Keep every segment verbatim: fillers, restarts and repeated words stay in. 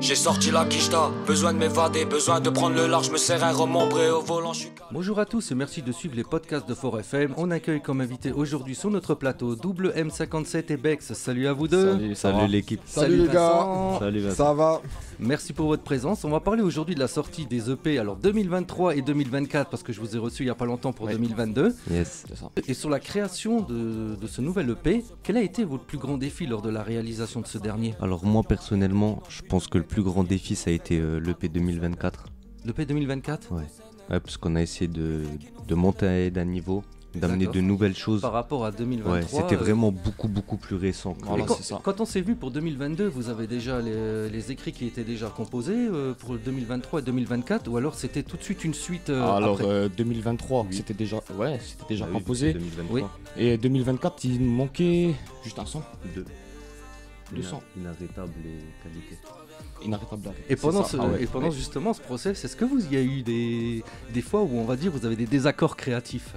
J'ai sorti la quicheta, besoin de m'évader, besoin de prendre le large, me sers un remembré au volant, je suis... Bonjour à tous et merci de suivre les podcasts de Fort F M. On accueille comme invité aujourd'hui sur notre plateau Double M cinquante-sept et Bex. Salut à vous deux. Salut, salut l'équipe. Salut, Salut les Vincent. gars. Salut Vincent. Ça va? Merci pour votre présence. On va parler aujourd'hui de la sortie des E P, alors deux mille vingt-trois et deux mille vingt-quatre, parce que je vous ai reçu il n'y a pas longtemps pour ouais. deux mille vingt-deux. Yes, c'est ça. Et sur la création de, de ce nouvel E P, quel a été votre plus grand défi lors de la réalisation de ce dernier? Alors moi personnellement, je pense que le plus grand défi ça a été euh, l'E P deux mille vingt-quatre. L'E P deux mille vingt-quatre? Ouais. Ouais, parce qu'on a essayé de, de monter d'un niveau, d'amener D'accord. de nouvelles choses. Par rapport à deux mille vingt-trois, ouais, c'était euh... vraiment beaucoup beaucoup plus récent. Que voilà, quand, ça. quand on s'est vu pour deux mille vingt-deux, vous avez déjà les, les écrits qui étaient déjà composés euh, pour deux mille vingt-trois et deux mille vingt-quatre, ou alors c'était tout de suite une suite euh, Alors après euh, deux mille vingt-trois, oui. c'était déjà, ouais, c'était déjà bah, composé. Oui, deux mille vingt-trois. Oui. Et deux mille vingt-quatre, il manquait juste un son. Deux. Deux sons. Inarrêtable et qualité. Inarrêtable. Et pendant, ce, ah ouais. et pendant ouais. justement ce process, est-ce que vous y a eu des, des fois où on va dire vous avez des désaccords créatifs?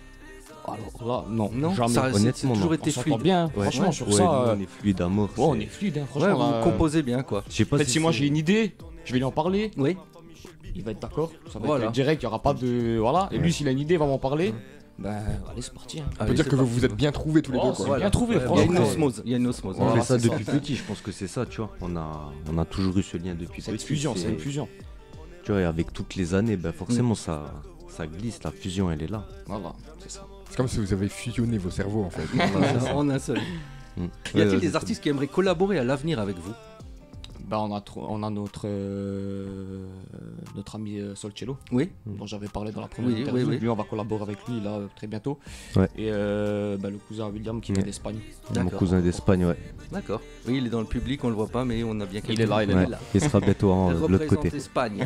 Alors là, non, non jamais. Ça, honnêtement, c'est toujours non. été on fluide. bien, ouais. franchement, ouais. sur ouais, ça. Nous, euh... on est fluide à mort. Ouais, on est fluide, hein, franchement. Ouais, vous euh... composez bien, quoi. Je sais pas. Peut-être si, si moi j'ai une idée, je vais lui en parler. Oui. Il va être d'accord. Ça va voilà. être direct, il n'y aura pas de. Voilà. Et ouais. lui, s'il a une idée, il va m'en parler. Ben, allez, c'est parti. Hein. On peut dire que vous vous êtes bien trouvés tous les oh, deux. Quoi. Voilà. Bien trouvés, franchement. Il y a une osmose. Il y a une osmose. On voilà, fait ça depuis ça. petit, je pense que c'est ça, tu vois. On a, on a toujours eu ce lien depuis cette petit. Cette fusion, c'est une fusion. Tu vois, et avec toutes les années, ben forcément, mm. ça, ça glisse, la fusion, elle est là. Voilà, c'est ça. C'est comme si vous avez fusionné vos cerveaux, en fait. En un seul. Mm. Y a-t-il ouais, des artistes qui aimeraient collaborer à l'avenir avec vous? Bah on a tr- on a notre euh, notre ami euh, Solcello, oui, dont j'avais parlé dans la première oui, interview. Oui, oui. Lui, on va collaborer avec lui là euh, très bientôt. Ouais. Et euh, bah, le cousin William qui vient ouais. d'Espagne. Mon cousin d'Espagne, ouais. D'accord. Oui, il est dans le public, on le voit pas, mais on a bien. Il est là, il est ouais. là. Il sera bientôt en, de l'autre côté. Espagne.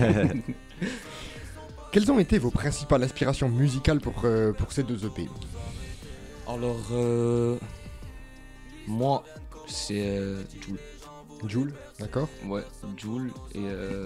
Quelles ont été vos principales inspirations musicales pour euh, pour ces deux E P? Alors euh, moi, c'est euh, Jul. Jul, d'accord. Ouais, Jul et euh...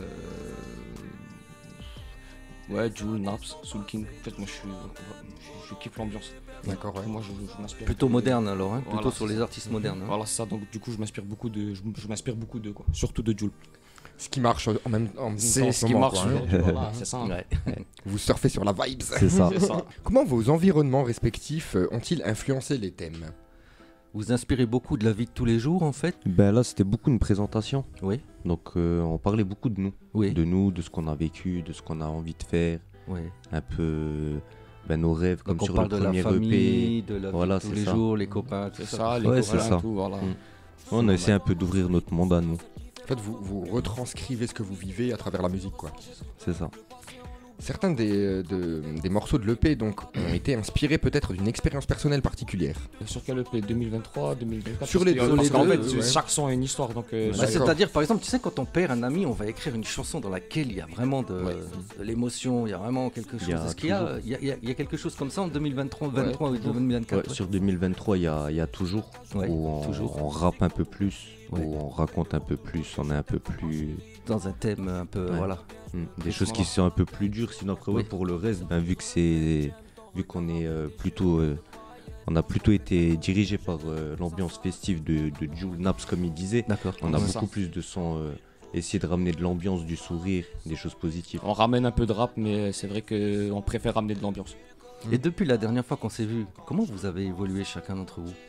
ouais, Jul, Naps, Soul King. En fait, moi, je suis, je, je kiffe l'ambiance. D'accord, ouais. Moi, je, je m'inspire. Plutôt moderne alors, hein, voilà, plutôt sur les artistes modernes. Hein. Voilà, c'est ça. Donc, du coup, je m'inspire beaucoup de, je, je m'inspire beaucoup de quoi, surtout de Jul. Ce qui marche en même, en même c'est temps. C'est ce moment, qui marche. quoi, hein. Voilà, c'est ça. Ouais. Vous surfez sur la vibes. C'est ça. C'est ça. Comment vos environnements respectifs ont-ils influencé les thèmes? Vous inspirez beaucoup de la vie de tous les jours en fait? Ben là c'était beaucoup une présentation. Oui. Donc euh, on parlait beaucoup de nous. Oui. De nous, de ce qu'on a vécu, de ce qu'on a envie de faire. Oui. Un peu ben, nos rêves comme Donc sur on parle le de premier la famille, E P. De la voilà, vie de tous les ça. jours, les copains, c'est ça. ça, les ouais, copains, c'est ça. Tout, voilà. Mmh. On a essayé un peu d'ouvrir notre monde à nous. En fait, vous, vous retranscrivez ce que vous vivez à travers la musique, quoi. C'est ça. Certains des, de, des morceaux de l'E P donc, ont été inspirés peut-être d'une expérience personnelle particulière. Sur quel E P? deux mille vingt-trois, deux mille vingt-quatre? Sur les deux. Parce qu'en fait, ouais. chaque son a une histoire. Donc, euh, bah, c'est-à-dire, par exemple, tu sais, quand on perd un ami, on va écrire une chanson dans laquelle il y a vraiment de, ouais. de l'émotion, il y a vraiment quelque chose. Est-ce qu'il y a, il y, a, il, y a, il y a quelque chose comme ça en deux mille vingt-trois, vingt-trois ouais, ou deux mille vingt-quatre? Ouais, ouais. Sur deux mille vingt-trois, il y a, il y a toujours, ouais, où on, toujours. on rappe un peu plus, ouais. où on raconte un peu plus, on est un peu plus... Dans un thème un peu, ouais. voilà. Mmh. Des choses qui sont un peu plus dures, sinon après, oui. ouais, pour le reste, ben, vu que c'est... Vu qu'on est euh, plutôt... Euh, on a plutôt été dirigé par euh, l'ambiance festive de, de Jul Naps, comme il disait. D'accord. On a ouais, beaucoup ça. plus de sons... Euh, essayer de ramener de l'ambiance, du sourire, des choses positives. On ramène un peu de rap, mais c'est vrai qu'on préfère ramener de l'ambiance. Et mmh. depuis la dernière fois qu'on s'est vu, comment vous avez évolué chacun d'entre vous?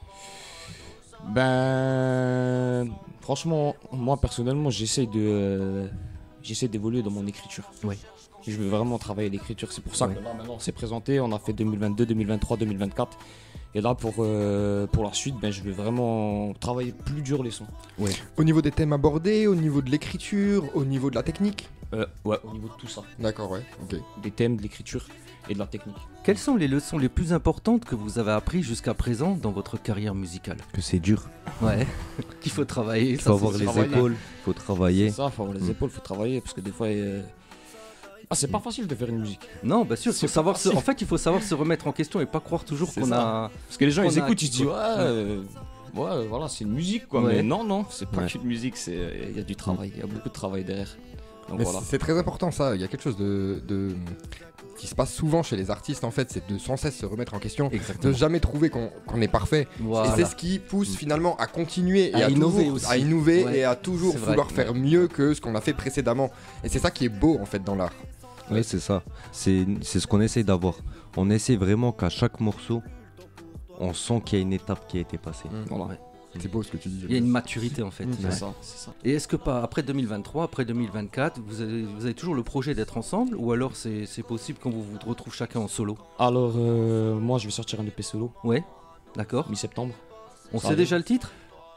Ben, franchement, moi personnellement, j'essaie de, euh, j'essaie d'évoluer dans mon écriture. Oui. Je veux vraiment travailler l'écriture. C'est pour ça oui. que là maintenant, on s'est présenté. On a fait deux mille vingt-deux, deux mille vingt-trois, deux mille vingt-quatre. Et là, pour, euh, pour la suite, ben, je veux vraiment travailler plus dur les sons. Oui. Au niveau des thèmes abordés, au niveau de l'écriture, au niveau de la technique? euh, Ouais, au niveau de tout ça. D'accord, ouais, ok. Des thèmes, de l'écriture et de la technique. Quelles sont les leçons les plus importantes que vous avez apprises jusqu'à présent dans votre carrière musicale? Que c'est dur. Ouais, qu'il faut travailler. Il faut avoir les travailler. épaules, il faut travailler. C'est ça, il faut avoir les mmh. épaules, il faut travailler parce que des fois... Euh... Ah, c'est pas facile de faire une musique. Non, bah sûr, faut savoir se... en fait, il faut savoir se remettre en question et pas croire toujours qu'on ça. a... Parce que les gens, ils a... écoutent, ils se disent, ouais, euh, ouais, voilà, c'est une musique, quoi. Ouais. Mais non, non, c'est pas ouais. qu'une musique, il y a du travail, il y a beaucoup de travail derrière. Donc, Mais voilà. c'est très important, ça. Il y a quelque chose de... de... qui se passe souvent chez les artistes, en fait, c'est de sans cesse se remettre en question, Exactement. de jamais trouver qu'on, qu'on est parfait. Voilà. Et c'est ce qui pousse finalement à continuer et À à, innover toujours- aussi. à innover Ouais. et à toujours C'est vrai. vouloir faire mieux que ce qu'on a fait précédemment. Et c'est ça qui est beau en fait dans l'art. Ouais, c'est ça. C'est c'est ce qu'on essaie d'avoir. On essaie vraiment qu'à chaque morceau, on sent qu'il y a une étape qui a été passée. Voilà. Ouais. C'est beau ce que tu dis. Il y a une maturité en fait. C'est Ouais. ça, c'est ça. Et est-ce que pas après deux mille vingt-trois, après deux mille vingt-quatre, vous avez, vous avez toujours le projet d'être ensemble ou alors c'est c'est possible quand vous vous retrouvez chacun en solo? Alors, euh, moi, je vais sortir un E P solo, Ouais, d'accord. mi-septembre. On Ça sait arrive. déjà le titre?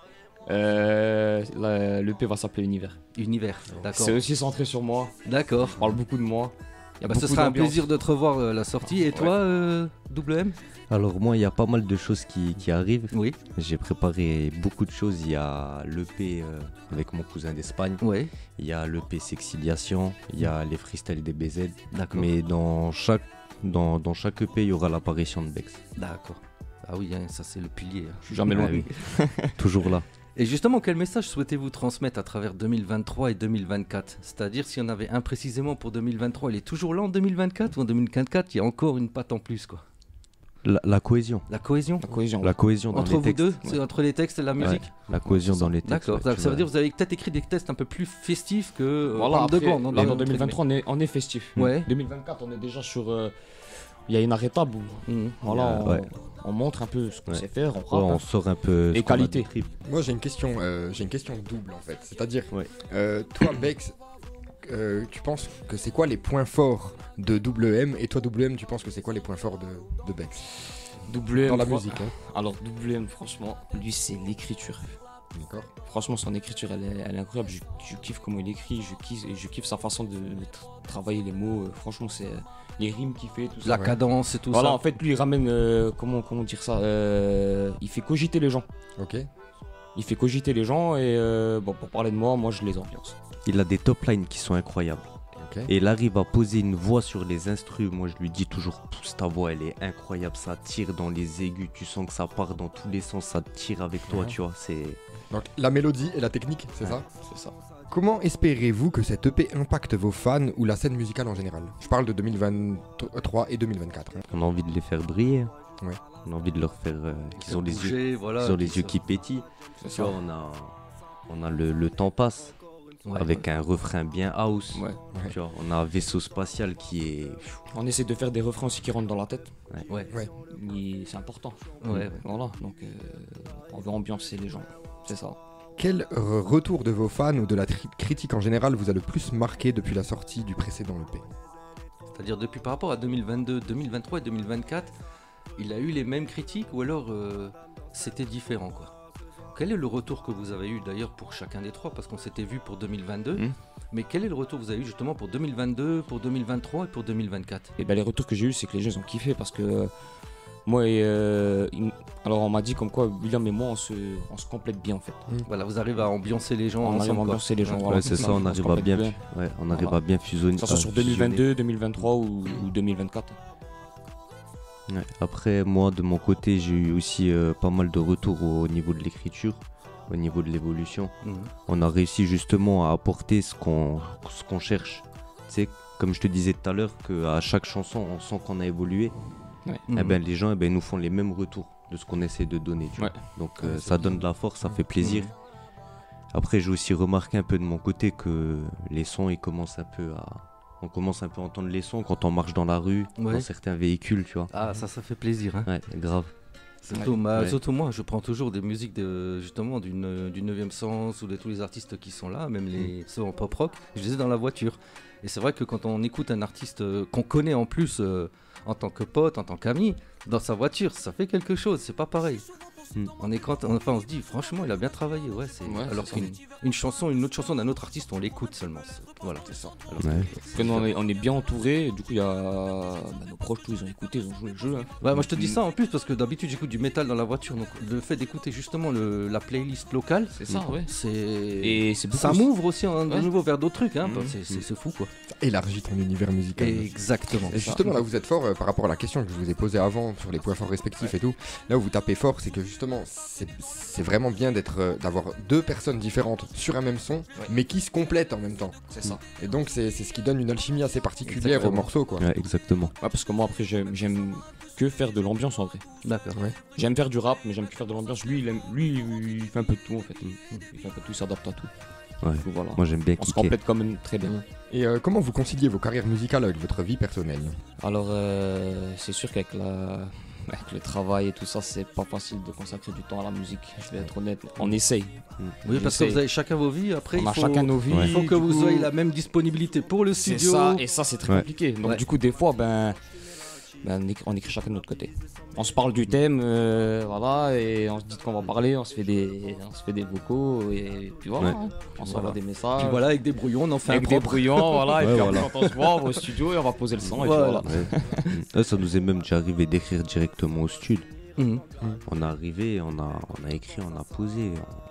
Euh, l'E P va s'appeler Univers. Univers, d'accord. C'est aussi centré sur moi. D'accord. Je parle beaucoup de moi. Il y a Bah, ce beaucoup sera un d'ambiance. plaisir de te revoir euh, la sortie. Et toi, euh, W M? Alors moi, il y a pas mal de choses qui, qui arrivent. Oui, J'ai préparé beaucoup de choses. Il y a l'E P euh, avec mon cousin d'Espagne. ouais, Il y a l'E P Sexiliation. Il y a les freestyles des B Z. d'accord. Mais dans chaque, dans, dans chaque E P, il y aura l'apparition de Bex. D'accord. Ah oui, hein, ça c'est le pilier. hein. Je suis jamais loin. Ah oui. Toujours là. Et justement, quel message souhaitez-vous transmettre à travers deux mille vingt-trois et deux mille vingt-quatre? C'est-à-dire, s'il y en avait un précisément pour deux mille vingt-trois, il est toujours là en deux mille vingt-quatre ou en deux mille vingt-quatre, il y a encore une patte en plus, quoi. La, la cohésion. La cohésion La cohésion. La cohésion dans entre les vous textes. deux, c'est entre les textes et la musique. La cohésion dans les textes. D'accord. ouais, Donc, tu ça veut vois. dire que vous avez peut-être écécrit des textes un peu plus festifs que euh, Voilà, Rame de après, Gand, là, dans dans deux mille vingt-trois, on est, on est festif. Ouais. deux mille vingt-quatre, on est déjà sur. euh, Il y a une arrêt table où Mhm. voilà, Euh, on, ouais. on montre un peu ce qu'on Ouais. sait faire, on Ouais, rappe. on hein. sort un peu. Et ce qu'on a qualité. de trip. Moi j'ai une question, euh, j'ai une question double en fait. C'est-à-dire, Ouais. euh, toi Bex, euh, tu penses que c'est quoi les points forts de W M et toi W M, tu penses que c'est quoi les points forts de, de Bex W M, dans la fro- musique hein. Alors, W M, franchement, lui, c'est l'écriture. D'accord. Franchement, son écriture, elle est, elle est incroyable. Je, je kiffe comment il écrit, je kiffe, je kiffe sa façon de, de tra- travailler les mots. Euh, Franchement, c'est euh, les rimes qu'il fait, tout ça. La ouais. cadence et tout Voilà, ça. en fait, lui, il ramène. euh, comment, comment dire ça euh, Il fait cogiter les gens. Ok. Il fait cogiter les gens et euh, bon, pour parler de moi, moi, je les ambiance. Il a des top lines qui sont incroyables. Ok. Et il arrive à poser une voix sur les instrus. Moi, je lui dis toujours, pousse ta voix, elle est incroyable. Ça tire dans les aigus. Tu sens que ça part dans tous les sens. Ça tire avec toi, Ouais. tu vois. C'est Donc la mélodie et la technique, c'est Ouais. ça. C'est ça. Comment espérez-vous que cette E P impacte vos fans ou la scène musicale en général? Je parle de deux mille vingt-trois et deux mille vingt-quatre. hein. On a envie de les faire briller. Ouais. On a envie de leur faire euh, qu'ils ont les yeux, Bouger, voilà, qu'ils ont les qui yeux se- qui pétillent. C'est Tu ça. vois, on a, on a le, le temps passe Ouais, avec un refrain bien house. Ouais. Ouais. Tu vois, on a un vaisseau spatial qui est. On essaie de faire des refrains aussi qui rentrent dans la tête. ouais, Mais c'est important. ouais, ouais. Voilà, donc euh, on veut ambiancer les gens. C'est ça. Quel euh, retour de vos fans ou de la tri- critique en général vous a le plus marqué depuis la sortie du précédent E P? C'est-à-dire depuis par rapport à deux mille vingt-deux, deux mille vingt-trois et deux mille vingt-quatre, il a eu les mêmes critiques ou alors euh, c'était différent quoi. Quel est le retour que vous avez eu d'ailleurs pour chacun des trois parce qu'on s'était vu pour deux mille vingt-deux, Mhm. mais quel est le retour que vous avez eu justement pour deux mille vingt-deux, pour deux mille vingt-trois et pour deux mille vingt-quatre? Et ben les retours que j'ai eu, c'est que les gens ils ont kiffé parce que euh, moi et euh, il m- alors on m'a dit comme quoi William et moi on se, on se complète bien en fait. Voilà, vous arrivez à ambiancer les gens On arrive à ensemble quoi. ambiancer les gens. Ouais, voilà. c'est ça, On on se arrive à complète bien, ouais, on arrive Voilà. à bien fusionner. Que ce soit à sur fusionner. deux mille vingt-deux, deux mille vingt-trois ou, ou deux mille vingt-quatre. Ouais. Après, moi, de mon côté, j'ai eu aussi euh, pas mal de retours au niveau de l'écriture, au niveau de l'évolution. Mhm. On a réussi justement à apporter ce qu'on ce qu'on cherche. Tu sais, comme je te disais tout à l'heure, qu'à chaque chanson, on sent qu'on a évolué. Mhm. Eh ben, les gens eh ben, ils nous font les mêmes retours de ce qu'on essaie de donner. Tu vois. Ouais. Donc euh, Ouais, c'est ça bien. donne de la force, ça fait plaisir. Après, j'ai aussi remarqué un peu de mon côté que les sons, ils commencent un peu à... On commence un peu à entendre les sons quand on marche dans la rue, Ouais. dans certains véhicules, tu vois. Ah ça ça fait plaisir hein. Ouais, grave. Surtout, ma- Ouais. surtout moi, je prends toujours des musiques de, justement d'une, du neuvième sens ou de tous les artistes qui sont là, même les ceux en pop rock, je les ai dans la voiture. Et c'est vrai que quand on écoute un artiste euh, qu'on connaît en plus euh, en tant que pote, en tant qu'ami, dans sa voiture, ça fait quelque chose, c'est pas pareil. Mm. On est quand, enfin, on se dit franchement, il a bien travaillé, ouais. C'est, Ouais, alors c'est ça. qu'une une chanson, une autre chanson d'un autre artiste, on l'écoute seulement. c'est- Voilà, C'est ça. Alors que- Ouais. c'est Après, nous, on, différent. est, on est bien entouré. Du coup, il y a bah, nos proches, tous, ils ont écouté, ils ont joué le jeu. hein. Ouais, moi je te dis Mm. ça en plus parce que d'habitude j'écoute du métal dans la voiture, donc le fait d'écouter justement le, la playlist locale, C'est ça, ouais. c'est Et c'est beaucoup. ça m'ouvre aussi hein, de Ouais. nouveau vers d'autres trucs, hein, Mhm. c'est, c'est, c'est fou quoi. Élargit ton univers musical. Exactement. Et justement, là où vous êtes fort euh, par rapport à la question que je vous ai posée avant sur les points forts respectifs et tout, là où vous tapez fort, c'est que justement, c'est c'est vraiment bien d'être, euh, d'avoir deux personnes différentes sur un même son, Ouais. mais qui se complètent en même temps. C'est ça. Et donc c'est c'est ce qui donne une alchimie assez particulière Exactement. au morceau, quoi. Ouais, exactement. Ouais, parce que moi après j'aime, j'aime que faire de l'ambiance en vrai. D'accord. Ouais. J'aime faire du rap, mais j'aime que faire de l'ambiance. Lui, il, aime, lui, il fait un peu de tout en fait. Il fait un peu de tout, il s'adapte à tout. Ouais. Donc, voilà. Moi j'aime bien On se kicker. complète quand même très bien. Et euh, comment vous conciliez vos carrières musicales avec votre vie personnelle? Alors, euh, c'est sûr qu'avec la... avec le travail et tout ça, c'est pas facile de consacrer du temps à la musique. Je vais être honnête. On essaye. Oui, parce que J'essaie. vous avez chacun vos vies. Après, On il a faut, chacun nos vies. Ouais. il faut que du vous coup, ayez la même disponibilité pour le C'est studio. ça, et ça, c'est très Ouais. compliqué. Donc, Ouais. du coup, des fois, ben. ben, on, écrit, on écrit chacun de notre côté. On se parle du thème, euh, voilà, et on se dit de quoi on va parler, on se fait des, on se fait des vocaux, et puis voilà, Ouais. hein. On s'envoie Voilà. des messages. Puis voilà, avec des brouillons, on en fait Avec un des propre. brouillons, voilà, et Ouais, puis voilà. après, quand on se voit, on va au studio et on va poser le son, et Voilà. puis voilà. Ouais. Là, ça nous est même déjà arrivé d'écrire directement au studio. Mhm. On est arrivé, on a, on a écrit, on a posé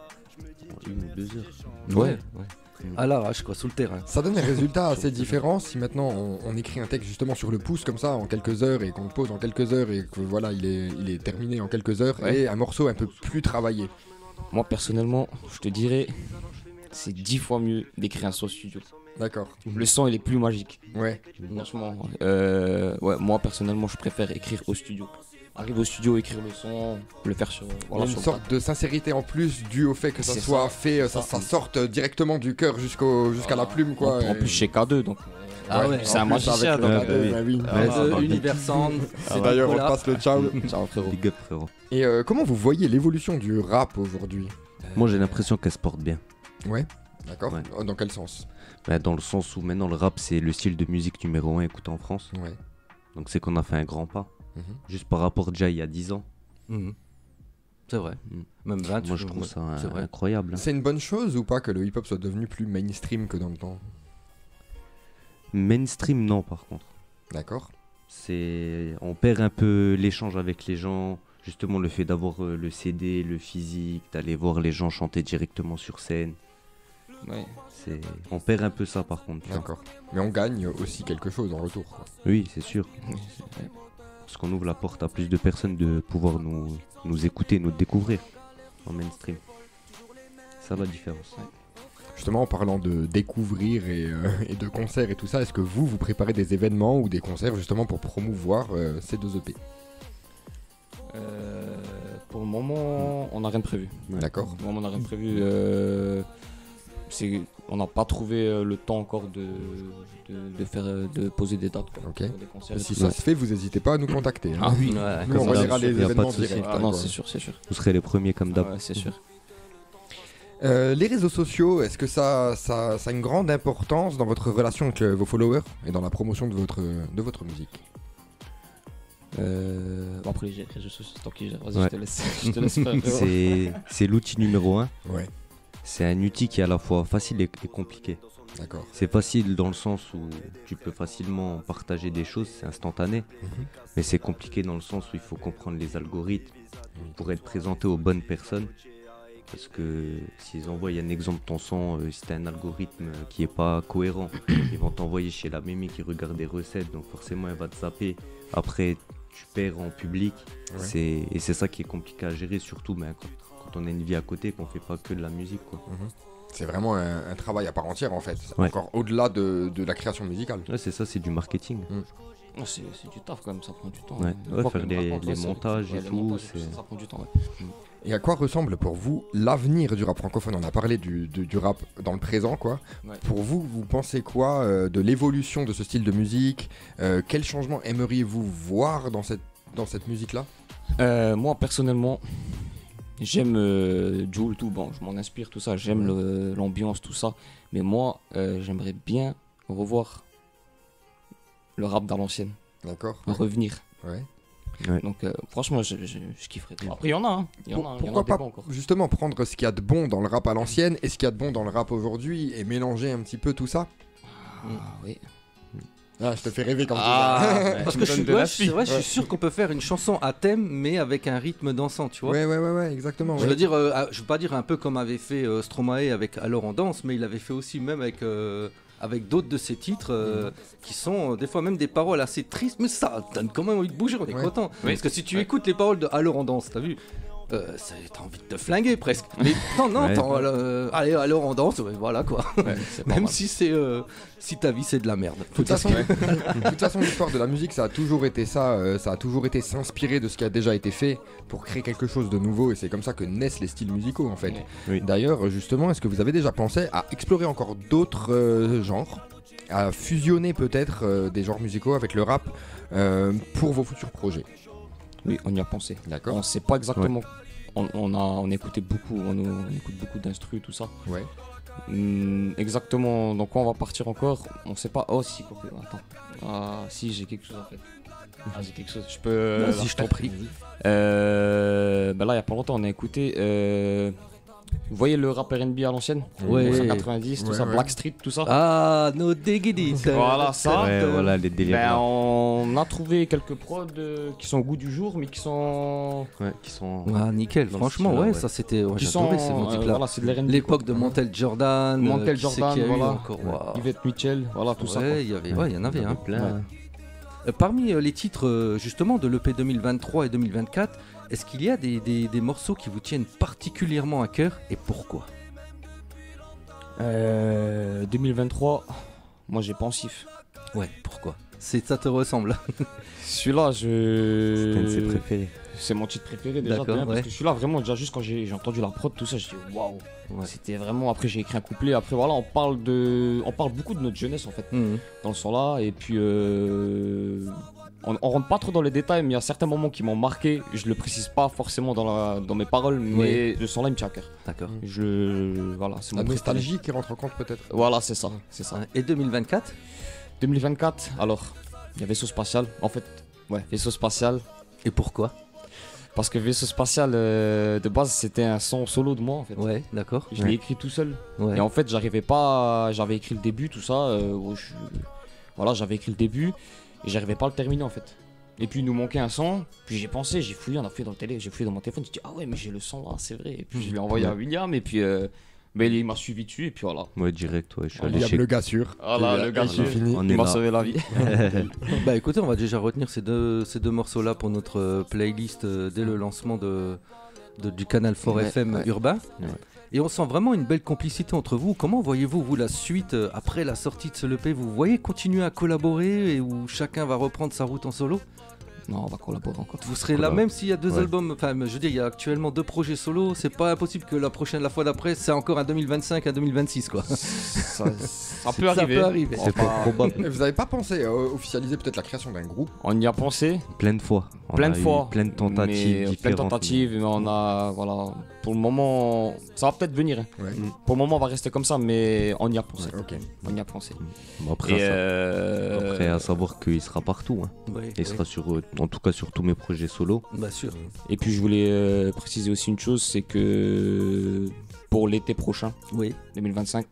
en, en une ou deux heures. Ouais. ouais. À l'arrache, quoi, sous le terrain. Ça donne un résultat assez différent si maintenant on, on écrit un texte justement sur le pouce comme ça en quelques heures et qu'on le pose en quelques heures et que voilà il est, il est terminé en quelques heures Ouais. et un morceau un peu plus travaillé. Moi, personnellement, je te dirais, c'est dix fois mieux d'écrire un son studio. D'accord. Le son, il est plus magique. Ouais. Franchement, euh, ouais, moi, personnellement, je préfère écrire au studio. Arrive au studio, écrire le son, le faire sur. Il y Voilà, a une sur le sorte de sincérité en plus dû au fait que ça C'est soit ça. fait, euh, ça, Ça. ça sorte directement du cœur jusqu'au jusqu'à la plume quoi. En, en et- plus, chez K deux, donc. Ah ouais, c'est en un plus, magicien. avec donc, le- donc, euh, oui. bah oui. Ouais, Ah, ça euh, va vite. Univers Sound. Et d'ailleurs on Nicolas. passe le ciao. ciao, frérot. Big up, frérot. Et euh, comment vous voyez l'évolution du rap aujourd'hui? Moi j'ai l'impression qu'elle se porte bien. Ouais. D'accord. Ouais. Oh, dans quel sens? Bah, dans le sens où maintenant le rap c'est le style de musique numéro un écouté en France. Ouais. Donc c'est qu'on a fait un grand pas. Mhm. Juste par rapport déjà il y a dix ans. Mhm. C'est vrai. Mhm. Même vingt. Moi je trouve ça c'est euh, vrai. incroyable. hein. C'est une bonne chose ou pas que le hip-hop soit devenu plus mainstream que dans le temps? Mainstream non par contre. D'accord. C'est on perd un peu l'échange avec les gens. Justement le fait d'avoir euh, le C D, le physique, d'aller voir les gens chanter directement sur scène. Ouais. C'est on perd un peu ça par contre. tu vois. D'accord. Mais on gagne aussi quelque chose en retour, quoi. Oui c'est sûr. Ouais, c'est- ouais. Parce qu'on ouvre la porte à plus de personnes de pouvoir nous, nous écouter, nous découvrir en mainstream. C'est ça la différence. Justement, en parlant de découvrir et, euh, et de concerts et tout ça, est-ce que vous, vous préparez des événements ou des concerts justement pour promouvoir euh, ces deux E P? Euh, pour le moment, on n'a rien de prévu. Ouais. D'accord. Pour le moment, on n'a rien de prévu. euh, c'est- on n'a pas trouvé euh, le temps encore de, de, de faire, euh, de poser des dates quoi, Ok. pour des concerts. et Si tout ça se fait, vous n'hésitez pas à nous contacter. hein. Ah oui. Ouais, Nous, on ça, relaiera bien les sûr, y a pas de événements souci. directs. Ah hein, non, quoi. c'est sûr, c'est sûr. Vous serez les premiers comme d'hab. Ah ouais, c'est sûr. Euh, les réseaux sociaux, est-ce que ça, ça, ça a une grande importance dans votre relation avec euh, vos followers et dans la promotion de votre, de votre musique? Euh, bon, après les réseaux sociaux, c'est toi qui gères. Vas-y, Ouais. je te laisse. Je te laisse faire. C'est c'est l'outil numéro un. Ouais, C'est un outil qui est à la fois facile et, et compliqué. d'accord. C'est facile dans le sens où tu peux facilement partager des choses, c'est instantané. Mhm. Mais c'est compliqué dans le sens où il faut comprendre les algorithmes pour être présenté aux bonnes personnes. Parce que s'ils envoient un exemple ton son, euh, si t'as un algorithme euh, qui est pas cohérent, ils vont t'envoyer chez la mémé qui regarde des recettes, donc forcément elle va te zapper. Après tu perds en public, Ouais. c'est et c'est ça qui est compliqué à gérer, surtout ben, quand, quand on a une vie à côté, qu'on fait pas que de la musique quoi. Mhm. C'est vraiment un, un travail à part entière en fait, Ouais. encore au-delà de, de la création musicale. Ouais, c'est ça, c'est du marketing. Non, c'est c'est du taf quand même, ça prend du temps. Ouais. hein. Une Ouais, fois faire qu'on les- raconte, les ouais, c'est- montages et ouais, les tout, montages c'est- ça, ça prend du temps. Ouais. Et à quoi ressemble pour vous l'avenir du rap francophone? On a parlé du, du- du rap dans le présent, quoi. Ouais. Pour vous, vous pensez quoi euh, de l'évolution de ce style de musique? Euh, Quel changement aimeriez-vous voir dans cette, dans cette musique-là? Euh, moi personnellement, j'aime euh, Jul, tout, bon, je m'en inspire, tout ça, j'aime le- l'ambiance, tout ça, mais moi euh, j'aimerais bien revoir le rap dans l'ancienne, D'accord. revenir. Ouais. Donc euh, franchement, je, je, je kifferais. Après, il y en a, hein. il y en a, il y en a Pourquoi des pas bons encore. justement prendre ce qu'il y a de bon dans le rap à l'ancienne et ce qu'il y a de bon dans le rap aujourd'hui et mélanger un petit peu tout ça? Ah, oui. Ah, je te fais rêver quand Ah, Parce tu que me je suis, donnes de la ouais, c'est fille. vrai, je Ouais. suis sûr qu'on peut faire une chanson à thème, mais avec un rythme dansant, tu tu vois. Ouais, ouais, ouais, ouais, exactement. Je ouais. veux dire, euh, ah, je veux pas dire un peu comme avait fait euh, Stromae avec Alors on danse, mais il avait fait aussi même avec euh, avec d'autres de ses titres euh, qui sont euh, des fois même des paroles assez tristes, mais ça donne quand même envie de bouger, on est Ouais. content. Oui. Parce que si tu Ouais. écoutes les paroles de Alors on danse, t'as vu, euh, c'est- t'as envie de te flinguer presque. Mais non, non, Ouais. t'en- euh, allez, alors on danse, ouais, voilà quoi. Ouais, c'est pas Même mal. si c'est euh, si ta vie c'est de la merde. De toute façon, de toute façon, l'histoire de la musique, ça a toujours été ça. euh, ça a toujours été s'inspirer de ce qui a déjà été fait pour créer quelque chose de nouveau. Et c'est comme ça que naissent les styles musicaux, en fait. Ouais. Oui. D'ailleurs, justement, est-ce que vous avez déjà pensé à explorer encore d'autres euh, genres, à fusionner peut-être euh, des genres musicaux avec le rap euh, pour vos futurs projets? Oui, on y a pensé. D'accord. On sait pas exactement. On, on a, on écoutait beaucoup, on, on écoute beaucoup d'instrus, tout ça. Ouais. Hum, exactement. Dans quoi on va partir encore? On sait pas. Oh si, quoi que- attends. Ah si, j'ai quelque chose en fait. Ah, j'ai quelque chose. Je peux. Vas-y, je t'en prie. Euh, bah là, il y a pas longtemps, on a écouté. euh, Vous voyez le rap R and B à l'ancienne? Ouais. mille neuf cent quatre-vingt-dix, tout Ouais, ça, ouais. Blackstreet, tout ça. Ah, no diggity. Voilà, ça. Ouais, voilà les délires Ben, là. on a trouvé quelques prods euh, qui sont au goût du jour, mais qui sont. Ouais, qui sont. Ah, nickel, Dans le franchement, style-là, ouais, ouais. ça c'était. Ouais, qui sont j'adorais ces euh, musiques-là. voilà, c'est de l'R and B. L'époque de Montel Jordan. euh, Montel qui c'est Jordan, qu'il y a eu voilà. encore, waouh. Yvette Mitchell, voilà tout ça. quoi. Ouais, il y avait, ouais, il y en avait un. plein. Ouais. Euh, Parmi euh, les titres euh, justement de l'E P deux mille vingt-trois et deux mille vingt-quatre, est-ce qu'il y a des, des- des morceaux qui vous tiennent particulièrement à cœur et pourquoi? Euh, deux mille vingt-trois, moi j'ai pensif. Ouais, pourquoi? C'est ça te ressemble. Celui-là, je. C'était un de ses préférés. C'est mon titre préféré déjà. D'accord, de un, parce ouais. que celui-là, vraiment, déjà juste quand j'ai j'ai entendu la prod, tout ça, j'ai dit waouh. Ouais. C'était vraiment. Après, j'ai écrit un couplet. Après, voilà, on parle de, on parle beaucoup de notre jeunesse en fait Mhm. dans le son là. Et puis, euh, on, on rentre pas trop dans les détails, mais il y a certains moments qui m'ont marqué. Je le précise pas forcément dans la, dans mes paroles, mais le son là, il me tient à cœur. D'accord. Je, voilà, c'est La mon préféré. nostalgie qui rentre en compte peut-être. Voilà, c'est ça, c'est ça. Ouais. Et deux mille vingt-quatre? deux mille vingt-quatre, alors, il y a Vaisseau Spatial. En fait, ouais, Vaisseau Spatial. Et pourquoi? Parce que Vaisseau Spatial, euh, de base, c'était un son solo de moi, en fait. Ouais, d'accord. Je l'ai écrit tout seul. Ouais. Et en fait, j'arrivais pas. à- J'avais écrit le début, tout ça. euh, où je- Voilà, j'avais écrit le début. Et j'arrivais pas à le terminer, en fait. Et puis, il nous manquait un son. Puis, j'ai pensé, j'ai fouillé, on a fouillé dans le télé, j'ai fouillé dans mon téléphone. J'ai dit, ah ouais, mais j'ai le son là, c'est vrai. Et puis, je l'ai envoyé à William. Et puis, euh, ben, il m'a suivi dessus. Et puis, voilà. Ouais, direct, ouais. Je suis Il allé Il y a chez. le gars sûr. Voilà, Qui- le gars qui sûr. finit. On Il est m'a là. sauvé la vie. Bah écoutez, on va déjà retenir ces deux, ces deux morceaux-là pour notre euh, playlist euh, dès le lancement de, de- du canal Fort Ouais, F M ouais. urbain. Ouais. Et on sent vraiment une belle complicité entre vous. Comment voyez-vous, vous, la suite euh, après la sortie de ce E P? Vous voyez continuer à collaborer et où chacun va reprendre sa route en solo? Non, on va collaborer encore. Vous serez là Collab. même s'il y a deux Ouais. albums. Enfin, je veux dire, il y a actuellement deux projets solo. C'est pas impossible que la prochaine, la fois d'après, c'est encore un deux mille vingt-cinq, un deux mille vingt-six, quoi. Ça, ça peut Ça arriver. peut arriver. On C'est va- fort probable. Et vous avez pas pensé à officialiser peut-être la création d'un groupe? On y a pensé. Plein de fois. On plein a de eu fois. Plein de tentatives mais, euh, différentes. Plein de tentatives, mais on a. Voilà. Pour le moment, ça va peut-être venir. hein. Ouais. Pour le moment, on va rester comme ça, mais on y a pensé. Ok. On y a pensé. Bon, après, Et à, sa- euh, après, à savoir qu'il sera partout. Hein. Ouais, Il ouais. sera sur, euh, en tout cas sur tous mes projets solo. Bah sûr. Et puis, je voulais euh, préciser aussi une chose, c'est que pour l'été prochain, Oui, deux mille vingt-cinq,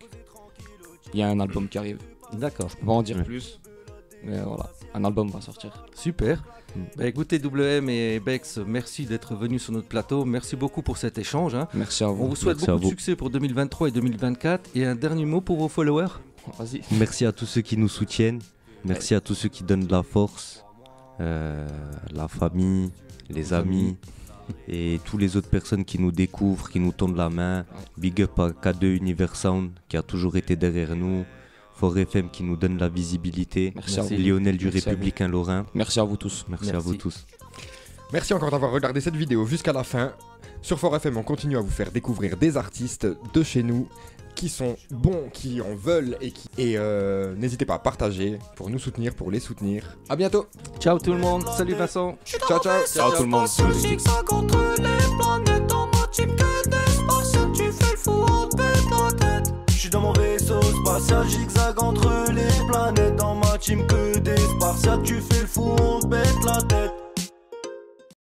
il y a un album qui arrive. d'accord. Je peux pas en dire Ouais. plus, mais voilà, un album va sortir. Super. Mm. Bah écoutez, W M et Bex, merci d'être venus sur notre plateau. Merci beaucoup pour cet échange, hein. Merci à On vous. vous souhaite Merci à beaucoup de vous. succès pour deux mille vingt-trois et deux mille vingt-quatre. Et un dernier mot pour vos followers? Vas-y. Merci à tous ceux qui nous soutiennent. Merci à tous ceux qui donnent de la force. Euh, la famille, les amis et toutes les autres personnes qui nous découvrent, qui nous tendent la main. Big up à K deux Univers Sound qui a toujours été derrière nous. Fort F M qui nous donne la visibilité. Merci à Merci. vous. Lionel du Merci à vous. Républicain Lorrain. Merci à vous tous. Merci, à Merci. vous tous. Merci encore d'avoir regardé cette vidéo jusqu'à la fin. Sur Fort F M, on continue à vous faire découvrir des artistes de chez nous qui sont bons, qui en veulent et qui... Et euh, n'hésitez pas à partager pour nous soutenir, pour les soutenir. À bientôt. Ciao tout le monde. Salut Vincent. Ciao, ciao. Ciao tout le monde. Zigzag entre les planètes dans ma team que des spatiales. Tu fais le fou, on te pète la tête. J'suis dans mon vaisseau spatial, zigzag entre les planètes dans ma team que